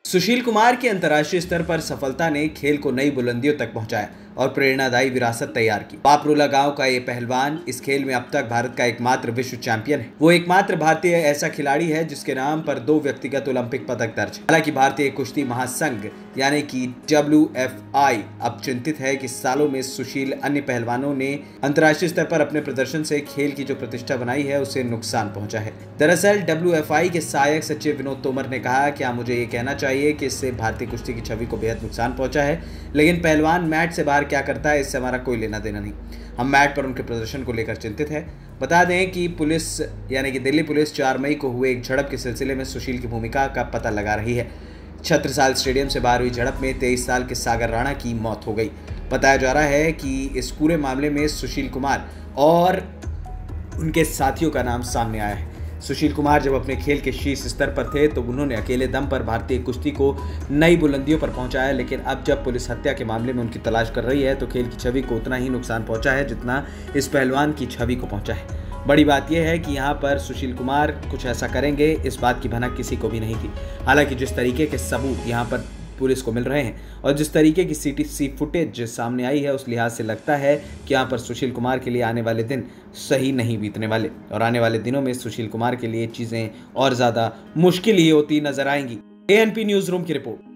सुशील कुमार की अंतर्राष्ट्रीय स्तर पर सफलता ने खेल को नई बुलंदियों तक पहुंचाया और प्रेरणादायी विरासत तैयार की। पापरोला गांव का ये पहलवान इस खेल में अब तक भारत का एकमात्र विश्व चैंपियन है। वो एकमात्र भारतीय ऐसा खिलाड़ी है जिसके नाम पर 2 व्यक्तिगत ओलंपिक पदक दर्ज है। हालांकि भारतीय कुश्ती महासंघ यानी कि WFI अब चिंतित है कि सालों में सुशील अन्य पहलवानों ने अंतर्राष्ट्रीय स्तर पर अपने प्रदर्शन से खेल की जो प्रतिष्ठा बनाई है उसे नुकसान पहुंचा है। दरअसल WFI के सहायक सचिव विनोद तोमर ने कहा, क्या मुझे ये कहना चाहिए कि इससे भारतीय कुश्ती की छवि को बेहद नुकसान पहुंचा है, लेकिन पहलवान मैट से बाहर क्या करता है इससे हमारा कोई लेना देना नहीं। हम मैट पर उनके प्रदर्शन को लेकर चिंतित हैं। बता दें कि पुलिस यानी कि दिल्ली पुलिस 4 मई को हुए एक झड़प के सिलसिले में सुशील की भूमिका का पता लगा रही है। छत्रसाल स्टेडियम से बाहर हुई झड़प में 23 साल के सागर राणा की मौत हो गई। बताया जा रहा है कि इस पूरे मामले में सुशील कुमार और उनके साथियों का नाम सामने आया है। सुशील कुमार जब अपने खेल के शीर्ष स्तर पर थे तो उन्होंने अकेले दम पर भारतीय कुश्ती को नई बुलंदियों पर पहुंचाया, लेकिन अब जब पुलिस हत्या के मामले में उनकी तलाश कर रही है तो खेल की छवि को उतना ही नुकसान पहुंचा है जितना इस पहलवान की छवि को पहुंचा है। बड़ी बात यह है कि यहाँ पर सुशील कुमार कुछ ऐसा करेंगे इस बात की भनक किसी को भी नहीं थी। हालांकि जिस तरीके के सबूत यहाँ पर पुलिस को मिल रहे हैं और जिस तरीके की CCTV फुटेज सामने आई है उस लिहाज से लगता है कि यहाँ पर सुशील कुमार के लिए आने वाले दिन सही नहीं बीतने वाले और आने वाले दिनों में सुशील कुमार के लिए चीज़ें और ज़्यादा मुश्किल ही होती नजर आएंगी। ANP न्यूज़ रूम की रिपोर्ट।